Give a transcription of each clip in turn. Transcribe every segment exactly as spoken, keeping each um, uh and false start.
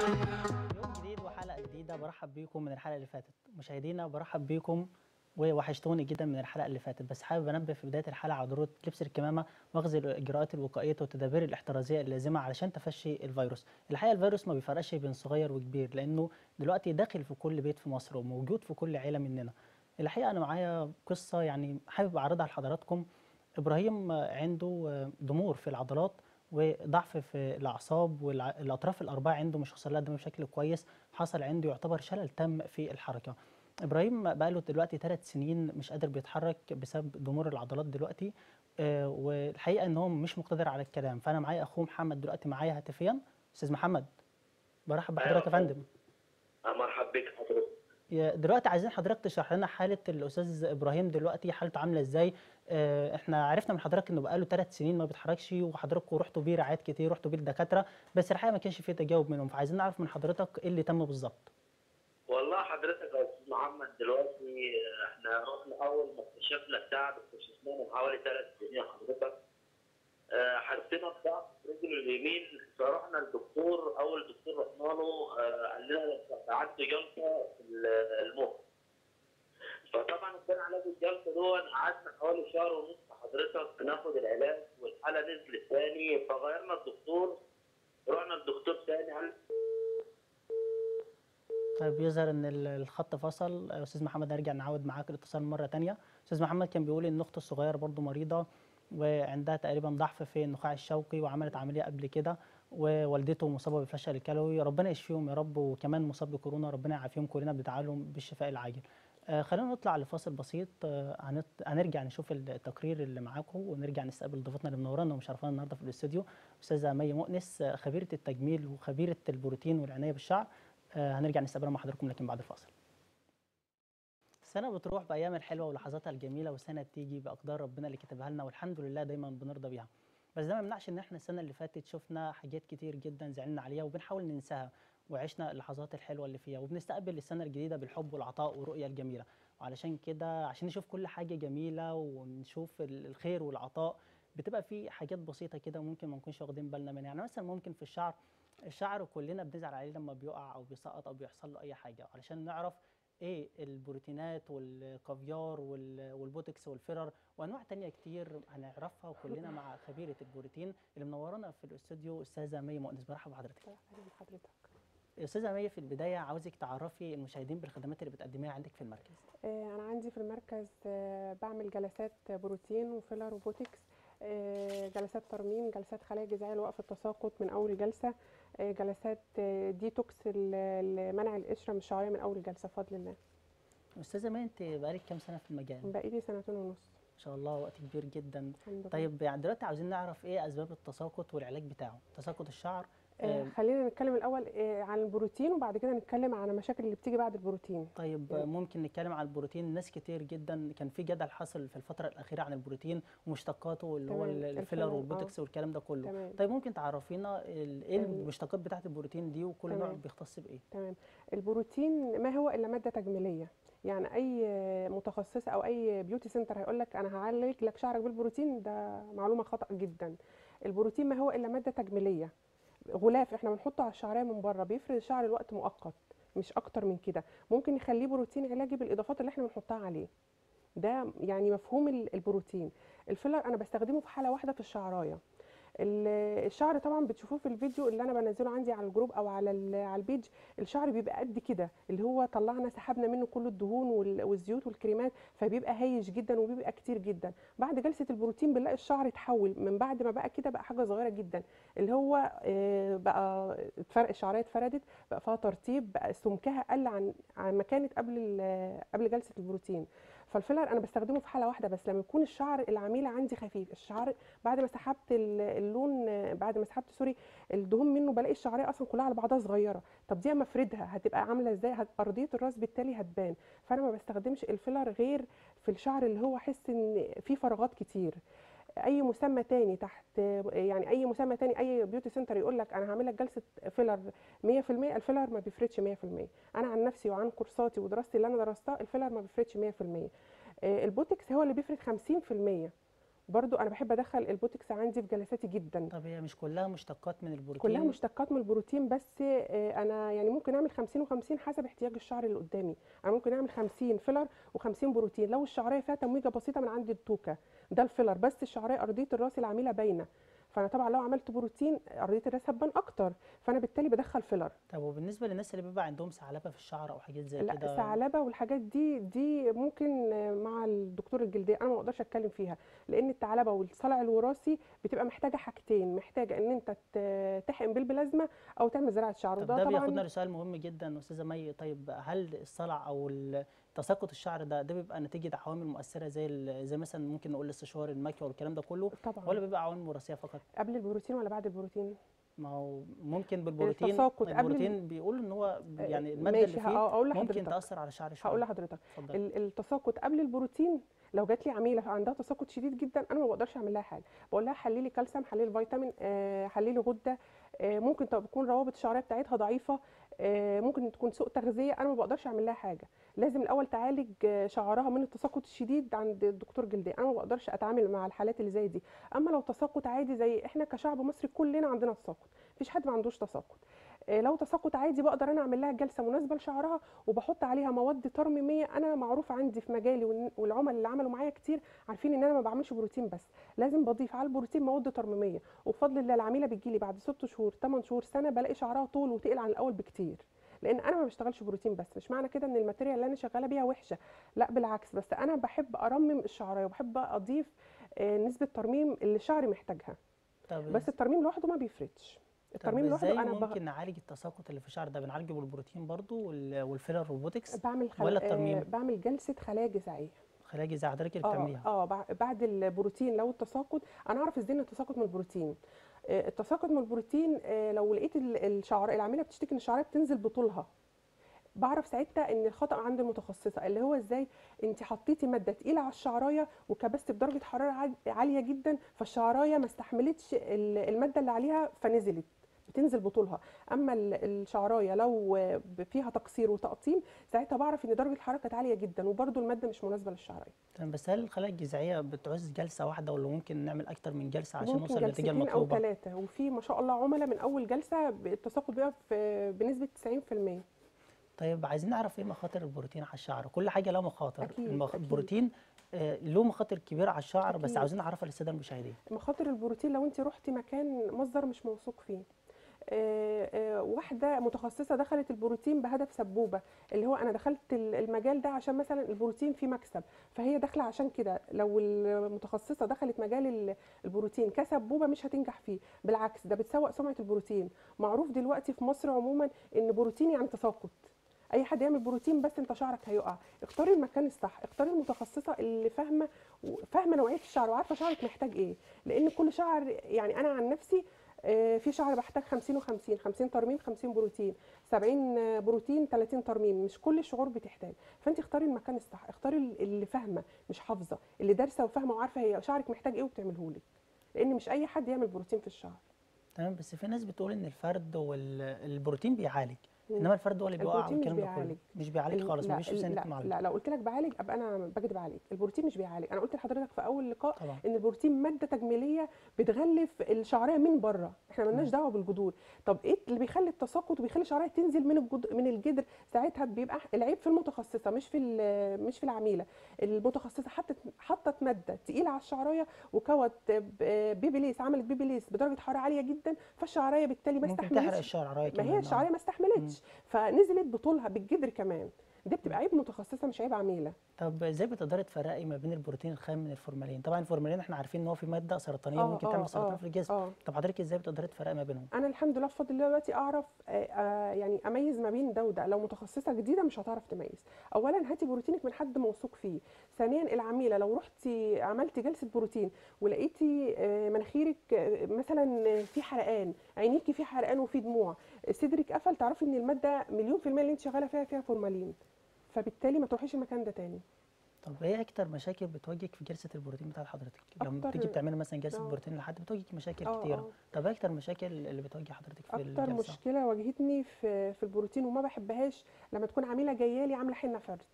يوم جديد وحلقة جديدة، برحب بيكم من الحلقة اللي فاتت. مشاهدينا برحب بيكم ووحشتوني جدا من الحلقة اللي فاتت، بس حابب انبه في بداية الحلقة على ضرورة لبس الكمامة واخذ الإجراءات الوقائية والتدابير الاحترازية اللازمة علشان تفشي الفيروس. الحقيقة الفيروس ما بيفرقش بين صغير وكبير، لأنه دلوقتي داخل في كل بيت في مصر وموجود في كل عيلة مننا. الحقيقة أنا معايا قصة يعني حابب أعرضها لحضراتكم. إبراهيم عنده ضمور في العضلات وضعف في الأعصاب، والأطراف الأربعة عنده مش واصل لها دم بشكل كويس. حصل عنده يعتبر شلل تام في الحركة. إبراهيم بقاله دلوقتي ثلاث سنين مش قادر بيتحرك بسبب ضمور العضلات دلوقتي. آه والحقيقة إن هو مش مقتدر على الكلام. فأنا معايا أخوه محمد دلوقتي معايا هاتفيا. أستاذ محمد، برحب بحضرتك ايوه يا فندم. فندم. آه، مرحب بك حضرتك. يا- دلوقتي عايزين حضرتك تشرح لنا حالة الأستاذ إبراهيم دلوقتي، حالته عاملة إزاي؟ آه، إحنا عرفنا من حضرتك إنه بقاله ثلاث سنين ما بيتحركش، وحضراتكم رحتوا بيه رعايات كتير، رحتوا بيه الدكاترة، بس الحقيقة ما كانش فيه تجاوب منهم، فعايزين نعرف من حضرتك إيه اللي تم بالظبط. والله حضرتك يا استاذ محمد دلوقتي، آه، احنا رحنا اول ما اكتشفنا التعب اكتشفناه من حوالي ثلاث سنين حضرتك. آه، حسينا بضعف في رجله اليمين، فرحنا للدكتور. اول دكتور رحنا له آه، قال لنا انت عنده جلطه في المخ. فطبعا كان علاج الجلطه دون قعدنا حوالي شهر ونص حضرتك بناخد العلاج، والحاله نزلت تاني فغيرنا الدكتور. رحنا لدكتور تاني قال طيب يظهر إن ال- الخط فصل. آه، أستاذ محمد هنرجع نعود معاك الاتصال مرة تانية. أستاذ محمد كان بيقول إن أخته الصغيرة برضو مريضة، وعندها تقريبا ضعف في النخاع الشوكي، وعملت عملية قبل كده، ووالدته مصابة بالفشل الكلوي. ربنا يشفيهم يا رب، وكمان مصاب بكورونا، ربنا يعافيهم كلنا، بندعي لهم بالشفاء العاجل. آه خلينا نطلع لفاصل بسيط. آه هنط- هنرجع نشوف التقرير اللي معاكم، ونرجع نستقبل ضيفتنا اللي منورانا ومشرفانا النهارده في الاستوديو، استاذه مي مؤنس، آه، خبيره التجميل وخبيره البروتين والعنايه بالشعر. آه هنرجع نستقبلها مع حضراتكم لكن بعد الفاصل. السنة بتروح بأيامها الحلوة ولحظاتها الجميلة، وسنة بتيجي بأقدار ربنا اللي كتبها لنا، والحمد لله دايما بنرضى بيها. بس ده ما يمنعش إن إحنا السنة اللي فاتت شفنا حاجات كتير جدا زعلنا عليها وبنحاول ننساها، وعشنا اللحظات الحلوة اللي فيها، وبنستقبل السنة الجديدة بالحب والعطاء والرؤية الجميلة. وعلشان كده عشان نشوف كل حاجة جميلة ونشوف ال- الخير والعطاء، بتبقى في حاجات بسيطة كده ممكن ما نكونش واخدين بالنا منها. يعني مثلا ممكن في الشعر، الشعر كلنا بنزعل عليه لما بيقع أو بيسقط أو بيحصل له أي حاجة. علشان نعرف ايه البروتينات والكافيار وال- والبوتوكس والفيلر وانواع تانية كتير هنعرفها كلنا مع خبيره البروتين اللي منورانا في الاستوديو، استاذه مي مؤنس. برحب بحضرتك. اهلا بحضرتك. استاذه مي، في البدايه عاوزك تعرفي المشاهدين بالخدمات اللي بتقدميها عندك في المركز. آه، انا عندي في المركز آه، بعمل جلسات بروتين وفيلر وبوتكس، آه، جلسات ترميم، جلسات خلايا جذعيه لوقف التساقط من اول جلسه، آه، جلسات آه، ديتوكس ل- لمنع القشره من الشعريه من اول جلسه بفضل الله. استاذه مي، انت بقالك كام سنه في المجال؟ ما بقالي سنتين ونص. شاء الله، وقت كبير جدا. الحمد لله. طيب يعني دلوقتي عاوزين نعرف ايه اسباب التساقط والعلاج بتاعه، تساقط الشعر. آه، آه، خلينا نتكلم الاول آه، عن البروتين، وبعد كده نتكلم عن المشاكل اللي بتيجي بعد البروتين. طيب يعني ممكن نتكلم عن البروتين. ناس كتير جدا كان في جدل حصل في الفترة الأخيرة عن البروتين ومشتقاته، اللي هو تمام الفيلر الفيلر اه والبوتوكس والكلام ده كله. تمام. طيب ممكن تعرفينا ال- ايه ال- المشتقات بتاعة البروتين دي، وكل نوع تمام بيختص بإيه؟ تمام. البروتين ما هو الا ماده تجميليه. يعني اي متخصصه او اي بيوتي سنتر هيقول لك انا هعالج لك شعرك بالبروتين، ده معلومه خطا جدا. البروتين ما هو الا ماده تجميليه، غلاف احنا بنحطه على الشعريه من بره، بيفرد الشعر لوقت مؤقت مش اكتر من كده. ممكن نخليه بروتين علاجي بالاضافات اللي احنا بنحطها عليه. ده يعني مفهوم ال- البروتين. الفيلر انا بستخدمه في حاله واحده في الشعرايه. ال- الشعر طبعا بتشوفوه في الفيديو اللي انا بنزله عندي على الجروب او على ال- على البيج. الشعر بيبقى قد كده، اللي هو طلعنا سحبنا منه كل الدهون وال- والزيوت والكريمات، فبيبقى هايش جدا وبيبقى كتير جدا. بعد جلسه البروتين بنلاقي الشعر اتحول من بعد ما بقى كده بقى حاجه صغيره جدا، اللي هو آه، بقى اتفرق الشعريه اتفردت، بقى فيها ترطيب، بقى سمكها قل عن عن ما كانت قبل ال- قبل جلسه البروتين. فالفيلر انا بستخدمه في حاله واحده بس، لما يكون الشعر العميله عندي خفيف. الشعر بعد ما سحبت ال- اللون، بعد ما سحبت سوري الدهون منه، بلاقي الشعريه اصلا كلها على بعضها صغيره. طب دي اما افردها هتبقى عامله ازاي؟ هت- ارضيه الراس بالتالي هتبان. فانا ما بستخدمش الفيلر غير في الشعر اللي هو احس ان فيه فراغات كتير. اي مسمى تاني تحت، يعني اي مسمى تاني اي بيوتي سنتر يقول لك انا هعمل لك جلسه فيلر مية في المية، الفيلر ما بيفردش مية في المية. انا عن نفسي وعن كورساتي ودراستي اللي انا درستها، الفيلر ما بيفردش مية في المية. آه، البوتكس هو اللي بيفرد خمسين في المية، برضو انا بحب ادخل البوتوكس عندي في جلساتي جدا. طب هي مش كلها مشتقات من البروتين؟ كلها مشتقات من البروتين، بس آه، انا يعني ممكن اعمل خمسين وخمسين حسب احتياج الشعر اللي قدامي. انا ممكن اعمل خمسين فيلر و50 بروتين. لو الشعريه فيها تمويجه بسيطه من عند التوكه ده الفيلر، بس الشعريه ارضيه الراس العميله باينه، فانا طبعا لو عملت بروتين ارضيه الراس هتبان اكتر، فانا بالتالي بدخل فيلر. طب وبالنسبه للناس اللي بيبقى عندهم ثعلبه في الشعر او حاجات زي لا، كده؟ ثعلبه والحاجات دي دي ممكن آه، مع الدكتور الجلديه، انا ما اقدرش اتكلم فيها، لان الثعلبه والصلع الوراثي بتبقى محتاجه حاجتين، محتاجه ان انت ت- تحقن بالبلازما او تعمل زراعه شعر، طب وده ده طبعا. بياخدنا لسؤال مهم جدا استاذه مي. طيب هل الصلع او ال- تساقط الشعر ده ده بيبقى نتيجه عوامل مؤثره زي ال- زي مثلا ممكن نقول الاستشوار المكيا والكلام ده كله، طبعا ولا بيبقى عوامل وراثيه فقط؟ قبل البروتين ولا بعد البروتين؟ ما هو ممكن بالبروتين. التساقط قبل ال... البروتين بيقولوا ان هو آه، يعني الماده اللي ماشي، فيه هقول ممكن لحضرتك تاثر على الشعر هقول شويه. لحضرتك اتفضل. ال- التساقط قبل البروتين، لو جات لي عميله عندها تساقط شديد جدا انا ما بقدرش اعمل لها حاجه، بقول لها حللي كالسيوم، حللي فيتامين، آه، حللي غده، آه، ممكن تكون روابط الشعريه بتاعتها ضعيفه، آه، ممكن تكون سوء تغذيه، انا ما بقدرش اعمل لها حاجه. لازم الاول تعالج آه، شعرها من التساقط الشديد عند الدكتور جلدي، انا ما بقدرش اتعامل مع الحالات اللي زي دي. اما لو تساقط عادي، زي احنا كشعب مصري كلنا عندنا تساقط، مفيش حد ما عندوش تساقط. آه، لو تساقط عادي بقدر انا اعمل لها جلسه مناسبه لشعرها، وبحط عليها مواد ترميميه. انا معروف عندي في مجالي، والن- والعملاء اللي عملوا معايا كتير عارفين ان انا ما بعملش بروتين بس، لازم بضيف على البروتين مواد ترميميه، وبفضل الله العميله بتجيلي بعد ست شهور ثمان شهور سنه بلاقي شعرها طول وتقل عن الاول بكتير. لان انا ما بشتغلش بروتين بس، مش معنى كده ان الماتيريال اللي انا شغاله بيها وحشه، لا بالعكس، بس انا بحب ارمم الشعريه وبحب اضيف آه، نسبه ترميم اللي شعري محتاجها. طب بس الترميم لوحده ما بيفرقش، طب الترميم لوحده ازاي انا بغ... ممكن نعالج التساقط اللي في الشعر ده؟ بنعالجه بالبروتين برضو وال- والفيلر روبوتكس بعمل خل... ولا آه، الترميم؟ بعمل جلسه خلايا جذعيه. خلايا جذع حضرتك اللي اه بتعمليها؟ اه بع- بعد البروتين لو التساقط، انا اعرف ازاي ان التساقط من البروتين. آه، التساقط من البروتين، آه، لو لقيت ال- الشعر العميله بتشتكي ان الشعريه بتنزل بطولها، بعرف ساعتها ان الخطا عند المتخصصه، اللي هو ازاي انت حطيتي ماده تقيله على الشعرايه وكبستي بدرجه حراره عال- عاليه جدا، فالشعرايه ما استحملتش ال- الماده اللي عليها فنزلت، بتنزل بطولها. اما ال- الشعرايه لو آه، فيها تقصير وتقطيم، ساعتها بعرف ان درجه الحراره كانت عاليه جدا وبرده الماده مش مناسبه للشعرايه. تمام. بس هل الخلايا الجذعيه بتعوز جلسه واحده ولا ممكن نعمل اكتر من جلسه عشان ممكن نوصل للنتيجه جلستين او المطلوبه؟ ثلاثه، وفي ما شاء الله عملاء من اول جلسه التساقط بيبقى في بنسبه تسعين في المية. طيب عايزين نعرف ايه مخاطر البروتين على الشعر؟ كل حاجه لها مخاطر. اكيد المخ... اكيد البروتين آه، له مخاطر كبيره على الشعر، بس اكيد. عاوزين نعرفها للساده المشاهدين. مخاطر البروتين لو انت رحتي مكان مصدر مش موثوق فيه، آه، آه، واحده متخصصه دخلت البروتين بهدف سبوبه، اللي هو انا دخلت ال- المجال ده عشان مثلا البروتين فيه مكسب، فهي داخله عشان كده. لو المتخصصه دخلت مجال ال- البروتين كسبوبه مش هتنجح فيه، بالعكس ده بتسوق سمعه البروتين. معروف دلوقتي في مصر عموما ان بروتين يعني تساقط، اي حد يعمل بروتين بس انت شعرك هيقع. اختاري المكان الصح، اختاري المتخصصه اللي فاهمه فاهمه نوعيه الشعر وعارفه شعرك محتاج ايه، لان كل شعر، يعني انا عن نفسي آه، في شعر بحتاج خمسين و50، خمسين ترميم خمسين بروتين، سبعين بروتين ثلاثين ترميم، مش كل الشعور بتحتاج. فانت اختاري المكان الصح، اختاري اللي فاهمه مش حافظه، اللي دارسه وفاهمه وعارفه هي شعرك محتاج ايه وبتعمله لك، لان مش اي حد يعمل بروتين في الشعر. تمام. بس في ناس بتقول ان الفرد والبروتين بيعالج، مم. انما الفرد هو اللي بيوقع البروتين مش والكلام ده كله. بيعالج. مش بيعالج ال- خالص، لا مفيش وسيله لا معالجه. لا لو قلت لك بعالج ابقى انا بكذب عليك، البروتين مش بيعالج. انا قلت لحضرتك في اول لقاء طبعا. ان البروتين ماده تجميليه بتغلف الشعريه من بره، احنا مالناش دعوه بالجذور. طب ايه اللي بيخلي التساقط وبيخلي الشعريه تنزل من الجد... من الجدر؟ ساعتها بيبقى العيب في المتخصصه مش في ال- مش في العميله. المتخصصه حطت حطت ماده تقيله على الشعريه وكوت ب- بيبيليس، عملت بيبيليس بدرجه حراره عاليه جدا، فالشعريه بالتالي ما ممكن تحرق استحملتش. الشعر ما كمان. هي آه. الشعريه ما استحملتش فنزلت بطولها بالجدر كمان، دي بتبقى عيب متخصصه مش عيب عميله. طب ازاي بتقدري تفرقي ما بين البروتين الخام من الفورمالين؟ طبعا الفورمالين احنا عارفين ان هو في ماده سرطانيه اه ممكن اه تعمل سرطان اه في الجسم. اه طب حضرتك ازاي بتقدري تفرقي ما بينهم؟ انا الحمد لله بفضل الله دلوقتي اعرف آه، آه، يعني اميز ما بين ده وده. لو متخصصه جديده مش هتعرف تميز. اولا هاتي بروتينك من حد موثوق فيه. ثانيا العميله لو رحتي عملتي جلسه بروتين ولقيتي آه، مناخيرك آه، مثلا في حرقان، عينيكي في حرقان وفي دموع، صدرك قفل، تعرفي ان الماده مليون في الميه اللي انت شغاله فيها فيها فورمالين، فبالتالي ما تروحيش المكان ده تاني. طب ايه اكتر مشاكل بتواجهك في جلسه البروتين بتاعت حضرتك؟ لما أكتر- بتيجي بتعملي مثلا جلسه آه. بروتين لحد بتواجهك مشاكل آه، كتيره. آه. طب ايه اكتر مشاكل اللي بتواجه حضرتك في اكتر الجلسه؟ مشكله واجهتني في في البروتين وما بحبهاش لما تكون عميله جايه لي عامله حنه فرد.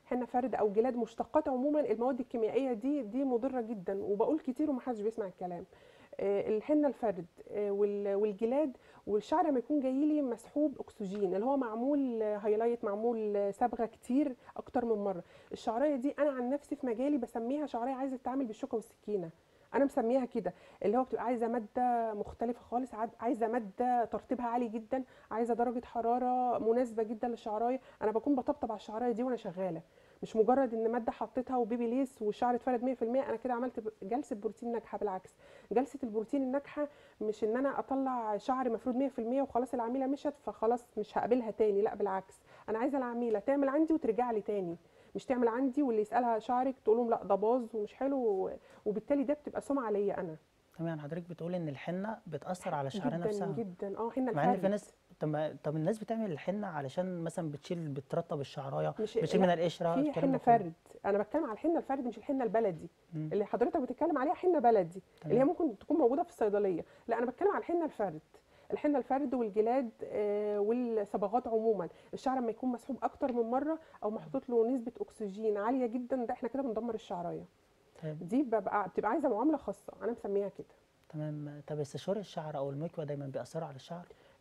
حنه فرد او جلاد مشتقات عموما، المواد الكيميائيه دي دي مضره جدا، وبقول كتير ومحدش بيسمع الكلام. آه، الحنه الفرد آه، وال- والجلاد والشعر لما يكون جاي لي مسحوب اكسجين، اللي هو معمول آه، هايلايت، معمول آه، صبغه كتير اكتر من مره. الشعريه دي انا عن نفسي في مجالي بسميها شعريه عايزه تتعامل بالشوكه والسكينه، انا مسميها كده. اللي هو بتبقى عايزه ماده مختلفه خالص، عاد- عايزه ماده ترطيبها عالي جدا، عايزه درجه حراره مناسبه جدا للشعرايه. انا بكون بطبطب على الشعرايه دي وانا شغاله، مش مجرد ان ماده حطيتها وبيبي ليس والشعر اتفرد مية في المية انا كده عملت ب- جلسه بروتين ناجحه. بالعكس، جلسه البروتين الناجحه مش ان انا اطلع شعر مفرود مية في المية وخلاص العميله مشت فخلاص مش هقابلها تاني، لا بالعكس، انا عايزه العميله تعمل عندي وترجع لي تاني، مش تعمل عندي واللي يسالها شعرك تقول لهم لا ده باظ ومش حلو، وبالتالي ده بتبقى سمعه ليا انا. تمام. حضرتك بتقول ان الحنه بتاثر على الشعريه جدا نفسها، جدا، اه حنه مع ان في الفرد. ناس، طب ما- طب الناس بتعمل الحنه علشان مثلا بتشيل بترطب الشعرايه، مش بتشيل لا، منها القشره، في الكلام حنه ده كله. فرد، انا بتكلم على الحنه الفرد مش الحنه البلدي مم. اللي حضرتك بتتكلم عليها، حنه بلدي اللي هي تمام. ممكن تكون موجوده في الصيدليه. لا انا بتكلم على الحنه الفرد، الحنه الفرد والجلاد آه، والصبغات عموما. الشعر لما يكون مسحوب اكتر من مره او محطوط له نسبه اكسجين عاليه جدا، ده احنا كده بندمر الشعرايه. طيب. دي ببقى بتبقى عايزه معامله خاصه، انا مسميها كده. تمام. طب استشوار الشعر او المكوى دايما بيأثروا على الشعر؟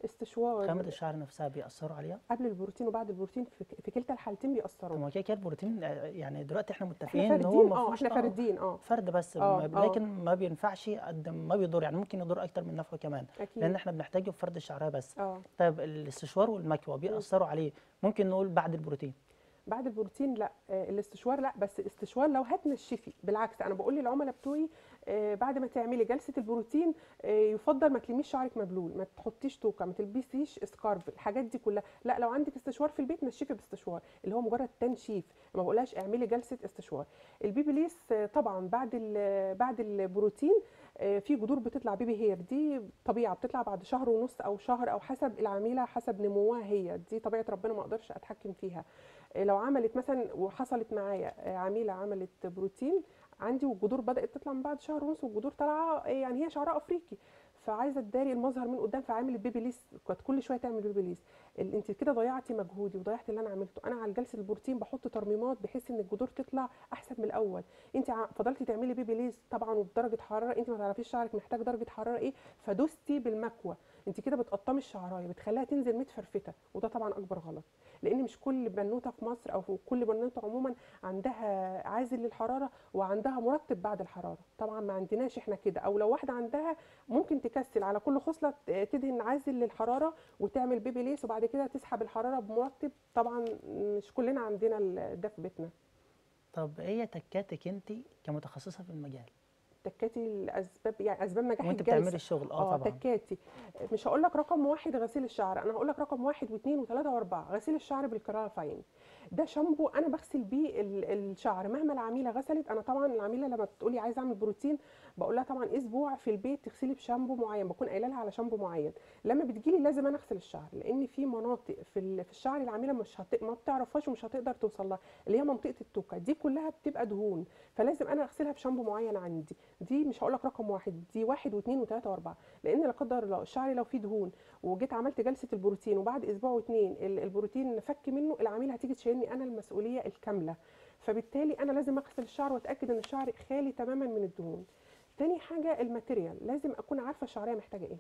خامة استشوار الشعر نفسها بيأثروا عليها؟ قبل البروتين وبعد البروتين في, في كلتا الحالتين طب بيأثروا. ما كده كده البروتين، آه، يعني دلوقتي احنا احنا متفقين ان هو فاردين، ما اه فيهوش احنا اه فاردين اه فرد بس، اه ما- اه لكن ما بينفعش قد ما بيضر، يعني ممكن يضر اكتر من نفعه كمان، لان اكيد احنا بنحتاجه في فرد الشعريه بس. اه. طيب الاستشوار والمكوى مم. بيأثروا عليه، ممكن نقول بعد البروتين؟ بعد البروتين لا، آه، الاستشوار لا، بس استشوار لو هتنشفي. بالعكس انا بقول للعملاء بتوعي آه، بعد ما تعملي جلسه البروتين آه، يفضل ما تلميش شعرك مبلول، ما تحطيش توكه، ما تلبسيش سكارف، الحاجات دي كلها لا. لو عندك استشوار في البيت نشفي باستشوار، اللي هو مجرد تنشيف، ما بقولهاش اعملي جلسه استشوار. البيبي ليس آه، طبعا بعد ال- بعد البروتين آه، في جذور بتطلع بيبي هير، دي طبيعه بتطلع بعد شهر ونص او شهر او حسب العميله حسب نموها، هي دي طبيعه ربنا ما اقدرش اتحكم فيها. لو عملت مثلا وحصلت معايا عميله عملت بروتين عندي والجذور بدات تطلع من بعد شهر ونص والجذور طالعه يعني هي شعرها افريقي، فعايزه تداري المظهر من قدام فعملت بيبي ليس، كانت كل شويه تعمل بيبي ليس. ال- انت كده ضيعتي مجهودي وضيعتي اللي انا عملته. انا على جلسه البروتين بحط ترميمات بحيث ان الجذور تطلع احسن من الاول. انت ع- فضلتي تعملي بيبي ليس طبعا وبدرجه حراره انت ما تعرفيش شعرك محتاج درجه حراره ايه، فدوستي بالمكوى، انت كده بتقطمي الشعرايه بتخليها تنزل متفرفته، وده طبعا اكبر غلط. لان مش كل بنوته في مصر او في كل بنوته عموما عندها عازل للحراره وعندها مرطب بعد الحراره، طبعا ما عندناش احنا كده. او لو واحده عندها ممكن تكسل على كل خصله تدهن عازل للحراره وتعمل بيبي ليس وبعد كده تسحب الحراره بمرطب، طبعا مش كلنا عندنا ال- ده في بيتنا. طب ايه تكاتك انت كمتخصصه في المجال تكاتي الاسباب، يعني اسباب نجاح وانت بتعملي الجلسه. الشغل؟ اه اه طبعا. تكاتي، مش هقول لك رقم واحد غسيل الشعر، انا هقول لك رقم واحد واثنين وثلاثه واربعه. غسيل الشعر بالكرافين، ده شامبو انا بغسل بيه ال- الشعر مهما العميله غسلت. انا طبعا العميله لما بتقولي عايزه اعمل بروتين بقول لها طبعا اسبوع في البيت تغسلي بشامبو معين، بكون قايله لها على شامبو معين. لما بتجيلي لازم انا اغسل الشعر، لان في مناطق في ال- في الشعر العميله مش هت... ما بتعرفهاش ومش هتقدر توصل لها، اللي هي منطقه التوكه دي كلها بتبقى دهون، فلازم انا اغسلها بشامبو معين عندي. دي مش هقول لك رقم واحد، دي واحد واثنين وثلاثه واربعه. لان لا قدر الله الشعر لو فيه دهون وجيت عملت جلسه البروتين وبعد اسبوع واثنين ال- البروتين فك منه، العميل هتيجي تشيلني انا المسؤوليه الكامله. فبالتالي انا لازم اغسل الشعر واتاكد ان الشعر خالي تماما من الدهون. تاني حاجه الماتيريال، لازم اكون عارفه الشعريه محتاجه ايه.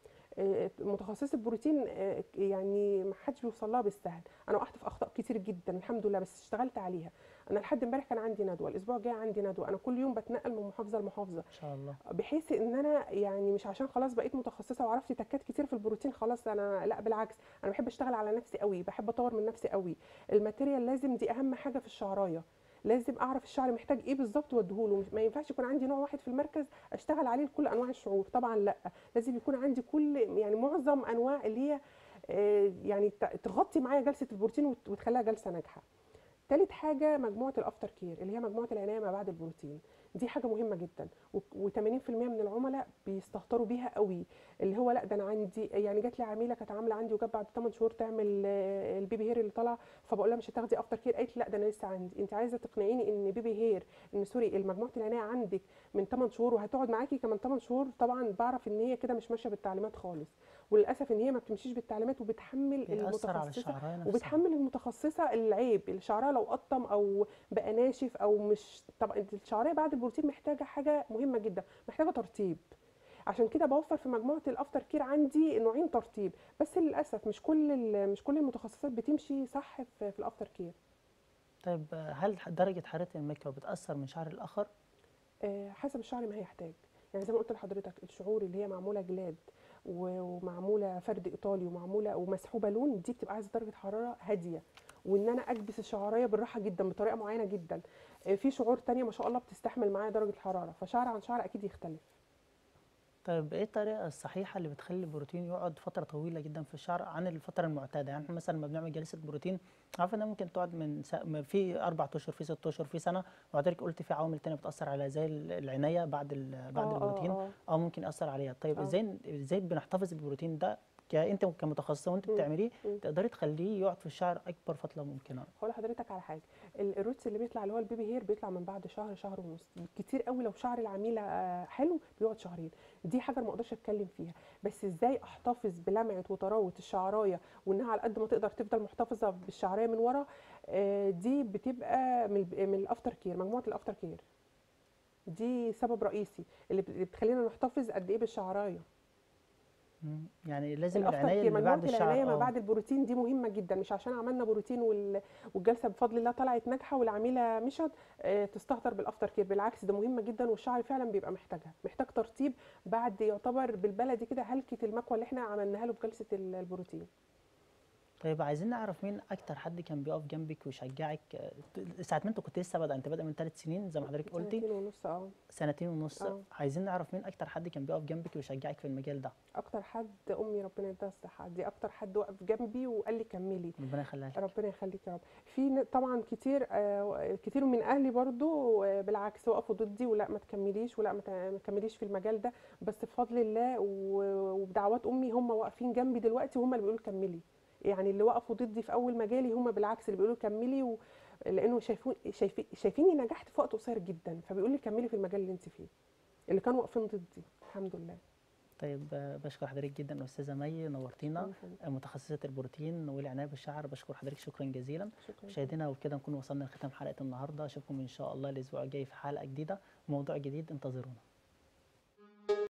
آه، متخصصه البروتين آه، يعني ما حدش بيوصل لها بالسهل. انا وقعت في اخطاء كتير جدا الحمد لله بس اشتغلت عليها. انا لحد امبارح كان عندي ندوه، الاسبوع الجاي عندي ندوه، انا كل يوم بتنقل من محافظه لمحافظه، ما شاء الله. بحيث ان انا يعني مش عشان خلاص بقيت متخصصه وعرفت تكات كتير في البروتين خلاص انا لا، بالعكس انا بحب اشتغل على نفسي قوي، بحب اطور من نفسي قوي. الماتيريال لازم، دي اهم حاجه في الشعرايه، لازم اعرف الشعر محتاج ايه بالظبط واديهوله. ما ينفعش يكون عندي نوع واحد في المركز اشتغل عليه لكل انواع الشعور، طبعا لا، لازم يكون عندي كل يعني معظم انواع اللي هي آه، يعني ت- تغطي معايا جلسه البروتين وت- وتخليها جلسه ناجحه. تالت حاجه مجموعه الافتر كير اللي هي مجموعه العنايه ما بعد البروتين، دي حاجه مهمه جدا، و80% من العملاء بيستهتروا بيها قوي، اللي هو لا ده انا عندي، يعني جات لي عميله كانت عامله عندي وجت بعد ثمانية شهور تعمل آه، البيبي هير اللي طالع، فبقول لها مش هتاخدي افتر كير، قالت لي لا ده انا لسه عندي. انت عايزه تقنعيني ان بيبي هير، ان سوري المجموعه العنايه عندك من ثمانية شهور وهتقعد معاكي كمان ثمانية شهور؟ طبعا بعرف ان هي كده مش ماشيه بالتعليمات خالص، وللاسف ان هي ما بتمشيش بالتعليمات وبتحمل بيأثر على المتخصصه، الشعرايه نفسها. وبتحمل المتخصصه العيب، اللي شعرها لو قطم او بقى ناشف او مش، طب الشعريه بعد البروتين محتاجه حاجه مهمه جدا، محتاجه ترطيب. عشان كده بوفر في مجموعه الافتر كير عندي نوعين ترطيب، بس للاسف مش كل ال- مش كل المتخصصات بتمشي صح في, في الافتر كير. طيب آه، هل درجه حراره الميك اب بتأثر من شعر الاخر؟ آه، حسب الشعر ما هيحتاج. يعني زي ما قلت لحضرتك، الشعور اللي هي معموله جلاد و- ومعموله فرد ايطالي ومعموله ومسحوبه لون، دي بتبقى عايزه درجه حراره هاديه، وان انا اكبس الشعرايه بالراحه جدا بطريقه معينه جدا. آه، في شعور تانية ما شاء الله بتستحمل معايا درجه الحراره، فشعر عن شعر اكيد يختلف. طيب ايه الطريقه الصحيحه اللي بتخلي البروتين يقعد فتره طويله جدا في الشعر عن الفتره المعتاده؟ يعني احنا مثلا لما بنعمل جلسه بروتين عارف انها ممكن تقعد من سا... م- في اربع اشهر، في ست اشهر، في سنه، وحضرتك قلت في عوامل تانية بتاثر على زي ال- العنايه بعد ال... بعد اه اه البروتين، اه اه ممكن ياثر عليها. طيب اه ازاي ازاي بنحتفظ بالبروتين ده ك... انت كمتخصصه وانت مم، بتعمليه مم. تقدري تخليه يقعد في الشعر اكبر فتره ممكنه؟ هقول لحضرتك على حاجه، ال- الروتس اللي بيطلع اللي هو البيبي هير بيطلع من بعد شهر، شهر ونص كتير قوي. لو شعر العميله آه، حلو بيقعد شهرين، دي حاجه ما اقدرش اتكلم فيها. بس ازاي احتفظ بلمعه وطراوه الشعرايه وانها على قد ما تقدر تفضل محتفظه بالشعرايه من ورا، آه، دي بتبقى من ال- من الافتر كير، مجموعه الافتر كير دي سبب رئيسي اللي بت- اللي بتخلينا نحتفظ قد ايه بالشعرايه. مم. يعني لازم الافتر العنايه كير اللي مجموعه بعد الشعر العنايه ما اه. بعد البروتين دي مهمه جدا، مش عشان عملنا بروتين وال- والجلسه بفضل الله طلعت ناجحه والعميله مشت آه، تستهتر بالافتر كير، بالعكس ده مهمه جدا، والشعر فعلا بيبقى محتاجها، محتاج ترطيب بعد يعتبر بالبلدي كده هلكه المكوى اللي احنا عملناها له في جلسه ال- البروتين. طيب عايزين نعرف مين اكتر حد كان بيقف جنبك ويشجعك آه، ساعه ما انت كنت لسه بادئه، انت بادئه من ثلاث سنين زي ما حضرتك قلتي، سنتين ونص اه. سنتين ونص. اه عايزين نعرف مين اكتر حد كان بيقف جنبك ويشجعك في المجال ده؟ اكتر حد امي ربنا يديها الصحه، دي اكتر حد وقف جنبي وقال لي كملي. ربنا يخليها لك. ربنا يخليك يا رب. في ن- طبعا كتير آه، كتير من اهلي برضو آه، بالعكس وقفوا ضدي، ولا ما تكمليش ولا ما ت- ما تكمليش في المجال ده، بس بفضل الله و- وبدعوات امي هم واقفين جنبي دلوقتي، وهم اللي بيقولوا كملي. يعني اللي وقفوا ضدي في اول مجالي هم بالعكس اللي بيقولوا كملي و... لانه شايفون شايفين شايفيني نجحت في وقت قصير جدا، فبيقول لي كملي في المجال اللي انت فيه، اللي كانوا واقفين ضدي الحمد لله. طيب آه، بشكر حضرتك جدا استاذه مي، نورتينا. شكرا فندم. آه، متخصصه البروتين والعنايه بالشعر، بشكر حضرتك شكرا جزيلا. شكرا فندم. مشاهدينا وبكده نكون وصلنا لختام حلقه النهارده، اشوفكم ان شاء الله الاسبوع الجاي في حلقه جديده وموضوع جديد، انتظرونا.